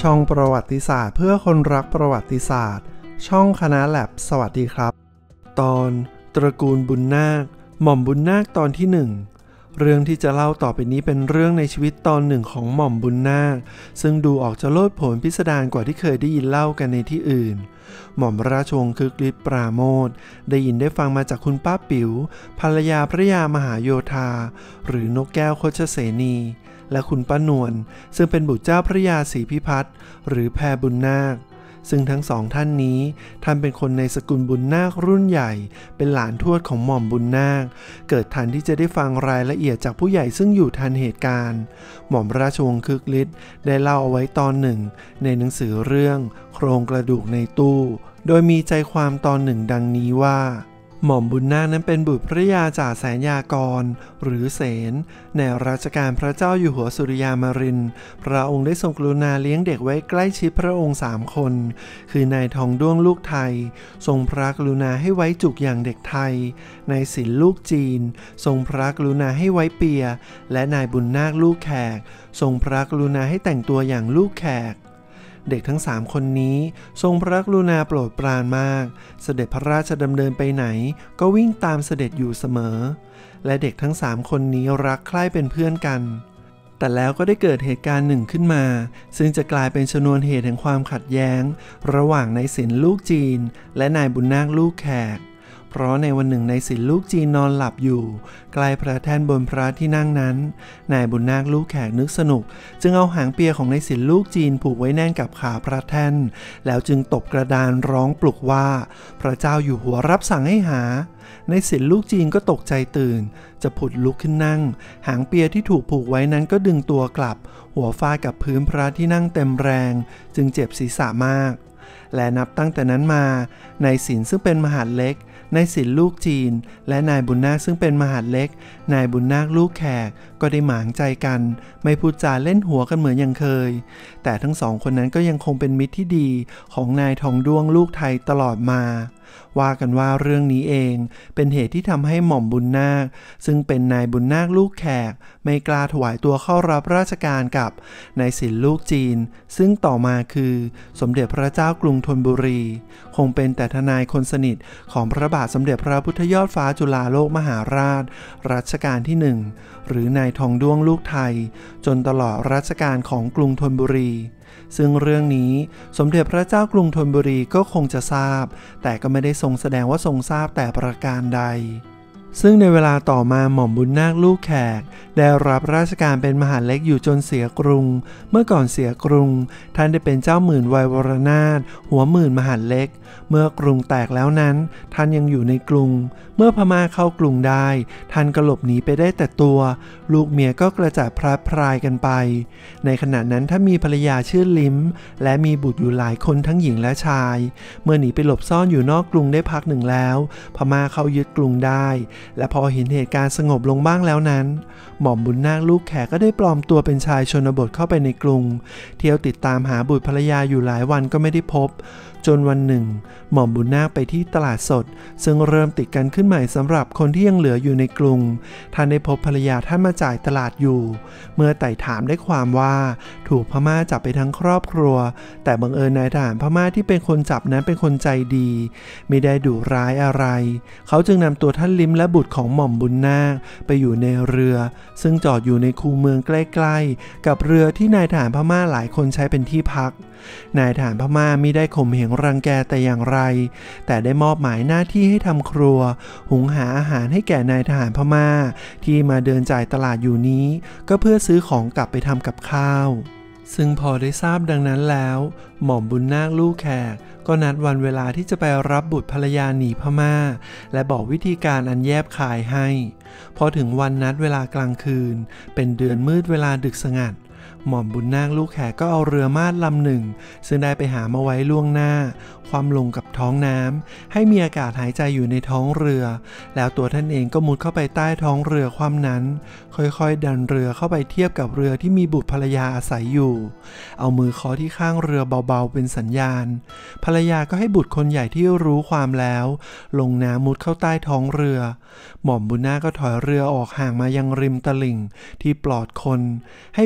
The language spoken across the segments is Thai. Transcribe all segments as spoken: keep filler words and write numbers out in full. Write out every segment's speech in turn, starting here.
ช่องประวัติศาสตร์เพื่อคนรักประวัติศาสตร์ช่องคณะแลบสวัสดีครับตอนตระกูลบุญนาคหม่อมบุญนาคตอนที่หนึ่งเรื่องที่จะเล่าต่อไปนี้เป็นเรื่องในชีวิตตอนหนึ่งของหม่อมบุญนาคซึ่งดูออกจะโลดโผนพิสดารกว่าที่เคยได้ยินเล่ากันในที่อื่นหม่อมราชวงศ์คึกฤทธิ์ปราโมทย์ได้ยินได้ฟังมาจากคุณป้าปิ๋วภรรยาพระยามหาโยธาหรือนกแก้วโคชเสนีและคุณป้านวลซึ่งเป็นบุตรเจ้าพระยาศรีพิพัฒน์หรือแพรบุญนาคซึ่งทั้งสองท่านนี้ท่านเป็นคนในสกุลบุญนาครุ่นใหญ่เป็นหลานทวดของหม่อมบุญนาคเกิดทันที่จะได้ฟังรายละเอียดจากผู้ใหญ่ซึ่งอยู่ทันเหตุการณ์หม่อมราชวงศ์คึกฤทธิ์ได้เล่าเอาไว้ตอนหนึ่งในหนังสือเรื่องโครงกระดูกในตู้โดยมีใจความตอนหนึ่งดังนี้ว่าหม่อมบุญนาคนั้นเป็นบุตรพระยาจ่าแสนยากรหรือเสนในรัชกาลพระเจ้าอยู่หัวสุริยามารินทร์พระองค์ได้ทรงกรุณาเลี้ยงเด็กไว้ใกล้ชิดพระองค์สามคนคือนายทองด้วงลูกไทยทรงพระกรุณาให้ไว้จุกอย่างเด็กไทยนายศิลป์ลูกจีนทรงพระกรุณาให้ไว้เปียและนายบุญนาคลูกแขกทรงพระกรุณาให้แต่งตัวอย่างลูกแขกเด็กทั้งสามคนนี้ทรงพระกรุณาโปรดปรานมากเสด็จพระราชดำเนินไปไหนก็วิ่งตามเสด็จอยู่เสมอและเด็กทั้งสามคนนี้รักใคร่เป็นเพื่อนกันแต่แล้วก็ได้เกิดเหตุการณ์หนึ่งขึ้นมาซึ่งจะกลายเป็นชนวนเหตุแห่งความขัดแย้งระหว่างนายศิลป์ลูกจีนและนายบุญนาคลูกแขกเพราะในวันหนึ่งนายศิลป์ลูกจีนนอนหลับอยู่ใกล้พระแท่นบนพระที่นั่งนั้นนายบุญนาคลูกแขกนึกสนุกจึงเอาหางเปียของนายศิลป์ลูกจีนผูกไว้แน่นกับขาพระแท่นแล้วจึงตบกระดานร้องปลุกว่าพระเจ้าอยู่หัวรับสั่งให้หานายศิลป์ลูกจีนก็ตกใจตื่นจะผุดลุกขึ้นนั่งหางเปียที่ถูกผูกไว้นั้นก็ดึงตัวกลับหัวฟาดกับพื้นพระที่นั่งเต็มแรงจึงเจ็บศีรษะมากและนับตั้งแต่นั้นมานายศิลป์ซึ่งเป็นมหาดเล็กนายศิลป์ลูกจีนและนายบุญนาคซึ่งเป็นมหาดเล็กนายบุญนาคลูกแขกก็ได้หมางใจกันไม่พูดจาเล่นหัวกันเหมือนอย่างเคยแต่ทั้งสองคนนั้นก็ยังคงเป็นมิตรที่ดีของนายทองด้วงลูกไทยตลอดมาว่ากันว่าเรื่องนี้เองเป็นเหตุที่ทำให้หม่อมบุญนาคซึ่งเป็นนายบุญนาคลูกแขกไม่กล้าถวายตัวเข้ารับราชการกับนายศิลป์ลูกจีนซึ่งต่อมาคือสมเด็จพระเจ้ากรุงธนบุรีคงเป็นแต่ทนายคนสนิทของพระบาทสมเด็จพระพุทธยอดฟ้าจุฬาโลกมหาราชรัชกาลที่หนึ่งหรือนายทองด้วงลูกไทยจนตลอดรัชกาลของกรุงธนบุรีซึ่งเรื่องนี้สมเด็จพระเจ้ากรุงธนบุรีก็คงจะทราบแต่ก็ไม่ได้ทรงแสดงว่าทรงทราบแต่ประการใดซึ่งในเวลาต่อมาหม่อมบุญนาคลูกแขกได้รับราชการเป็นมหาดเล็กอยู่จนเสียกรุงเมื่อก่อนเสียกรุงท่านได้เป็นเจ้าหมื่นวัยวรนาถหัวหมื่นมหาดเล็กเมื่อกรุงแตกแล้วนั้นท่านยังอยู่ในกรุงเมื่อพม่าเข้ากรุงได้ท่านก็หลบหนีไปได้แต่ตัวลูกเมียก็กระจัดพลัดพรายกันไปในขณะนั้นท่านมีภรรยาชื่อลิ้มและมีบุตรอยู่หลายคนทั้งหญิงและชายเมื่อหนีไปหลบซ่อนอยู่นอกกรุงได้พักหนึ่งแล้วพม่าเข้ายึดกรุงได้และพอเห็นเหตุการณ์สงบลงบ้างแล้วนั้นหม่อมบุญนาคลูกแขกก็ได้ปลอมตัวเป็นชายชนบทเข้าไปในกรุงเที่ยวติดตามหาบุตรภรรยาอยู่หลายวันก็ไม่ได้พบจนวันหนึ่งหม่อมบุญนาคไปที่ตลาดสดซึ่งเริ่มติดกันขึ้นใหม่สำหรับคนที่ยังเหลืออยู่ในกรุงท่านได้พบภรรยาท่านมาจ่ายตลาดอยู่เมื่อไต่ถามได้ความว่าถูกพม่าจับไปทั้งครอบครัวแต่บังเอิญนายทหารพม่าที่เป็นคนจับนั้นเป็นคนใจดีไม่ได้ดุร้ายอะไรเขาจึงนำตัวท่านลิ้มและบุตรของหม่อมบุญนาคไปอยู่ในเรือซึ่งจอดอยู่ในคูเมืองใกล้ๆกับเรือที่นายทหารพม่าหลายคนใช้เป็นที่พักนายทหารพม่ามิได้ข่มเหงรังแกแต่อย่างไรแต่ได้มอบหมายหน้าที่ให้ทำครัวหุงหาอาหารให้แก่นายทหารพม่าที่มาเดินจ่ายตลาดอยู่นี้ก็เพื่อซื้อของกลับไปทำกับข้าวซึ่งพอได้ทราบดังนั้นแล้วหม่อมบุญนาคลูกแขกก็นัดวันเวลาที่จะไปรับบุตรภรรยาหนีพม่าและบอกวิธีการอันแยบคายให้พอถึงวันนัดเวลากลางคืนเป็นเดือนมืดเวลาดึกสงัดหม่อมบุญนาคลูกแขกก็เอาเรือมาดลำหนึ่งซึ่งได้ไปหามาไว้ล่วงหน้าความลงกับท้องน้ำให้มีอากาศหายใจอยู่ในท้องเรือแล้วตัวท่านเองก็มุดเข้าไปใต้ท้องเรือความนั้นค่อยๆดันเรือเข้าไปเทียบกับเรือที่มีบุตรภรรยาอาศัยอยู่เอามือเคาะที่ข้างเรือเบาๆเป็นสัญญาณภรรยาก็ให้บุตรคนใหญ่ที่รู้ความแล้วลงน้ำมุดเข้าใต้ท้องเรือหม่อมบุญนาคก็ถอยเรือออกห่างมายังริมตลิ่งที่ปลอดคนให้บุตรคนใหญ่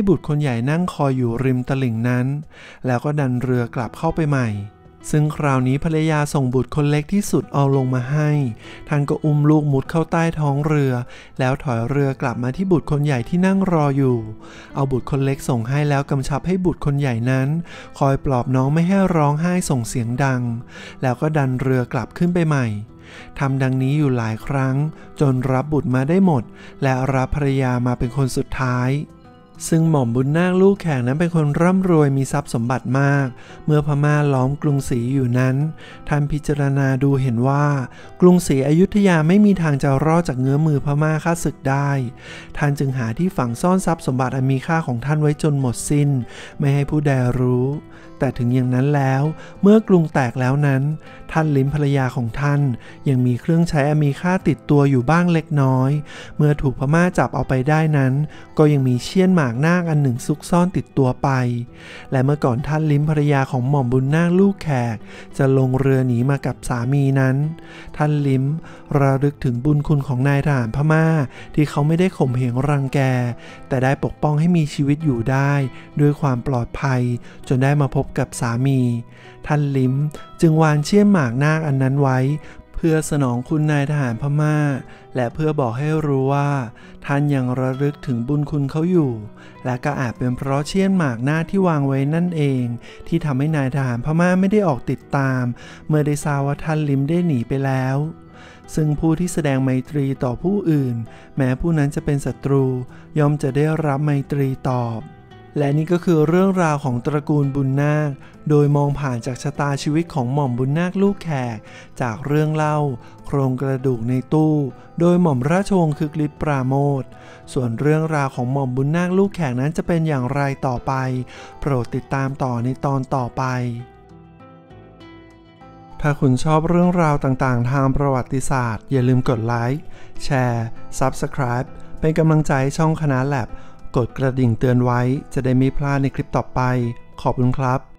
ญ่นั่งคอยอยู่ริมตลิ่งนั้นแล้วก็ดันเรือกลับเข้าไปใหม่ซึ่งคราวนี้ภรรยาส่งบุตรคนเล็กที่สุดเอาลงมาให้ท่านก็อุ้มลูกมุดเข้าใต้ท้องเรือแล้วถอยเรือกลับมาที่บุตรคนใหญ่ที่นั่งรออยู่เอาบุตรคนเล็กส่งให้แล้วกำชับให้บุตรคนใหญ่นั้นคอยปลอบน้องไม่ให้ร้องไห้ส่งเสียงดังแล้วก็ดันเรือกลับขึ้นไปใหม่ทำดังนี้อยู่หลายครั้งจนรับบุตรมาได้หมดและรับภรรยามาเป็นคนสุดท้ายซึ่งหม่อมบุญนาคลูกแขกนั้นเป็นคนร่ำรวยมีทรัพย์สมบัติมากเมื่อพม่าล้อมกรุงศรีอยู่นั้นท่านพิจารณาดูเห็นว่ากรุงศรีอยุธยาไม่มีทางจะรอดจากเงื้อมือพม่าฆ่าศึกได้ท่านจึงหาที่ฝังซ่อนทรัพย์สมบัติอันมีค่าของท่านไว้จนหมดสิ้นไม่ให้ผู้ใดรู้แต่ถึงอย่างนั้นแล้วเมื่อกรุงแตกแล้วนั้นท่านลิ้มภรรยาของท่านยังมีเครื่องใช้อันมีค่าติดตัวอยู่บ้างเล็กน้อยเมื่อถูกพม่าจับเอาไปได้นั้นก็ยังมีเชี่ยนหมากนาคอันหนึ่งซุกซ่อนติดตัวไปและเมื่อก่อนท่านลิ้มภรรยาของหม่อมบุญนาคลูกแขกจะลงเรือหนีมากับสามีนั้นท่านลิ้มระลึกถึงบุญคุณของนายทหารพม่าที่เขาไม่ได้ข่มเหงรังแกแต่ได้ปกป้องให้มีชีวิตอยู่ได้ด้วยความปลอดภัยจนได้มาพบกับสามีท่านลิ้มจึงวานเชี่ยนหมากนาคอันนั้นไว้เพื่อสนองคุณนายทหารพม่าและเพื่อบอกให้รู้ว่าท่านยังระลึกถึงบุญคุณเขาอยู่และก็อาจเป็นเพราะเชี่ยนหมากนาคที่วางไว้นั่นเองที่ทำให้นายทหารพม่าไม่ได้ออกติดตามเมื่อได้ทราบว่าท่านลิ้มได้หนีไปแล้วซึ่งผู้ที่แสดงไมตรีต่อผู้อื่นแม้ผู้นั้นจะเป็นศัตรูย่อมจะได้รับไมตรีตอบและนี่ก็คือเรื่องราวของตระกูลบุญนาคโดยมองผ่านจากชะตาชีวิตของหม่อมบุญนาคลูกแขกจากเรื่องเล่าโครงกระดูกในตู้โดยหม่อมราชวงศ์คึกฤทธิ์ปราโมทย์ส่วนเรื่องราวของหม่อมบุญนาคลูกแขกนั้นจะเป็นอย่างไรต่อไปโปรดติดตามต่อในตอนต่อไปถ้าคุณชอบเรื่องราวต่างๆทางประวัติศาสตร์อย่าลืมกดไลค์แชร์ ซับสไครบ์ เป็นกำลังใจให้ช่องคณะแลบกดกระดิ่งเตือนไว้จะได้ไม่พลาดในคลิปต่อไปขอบคุณครับ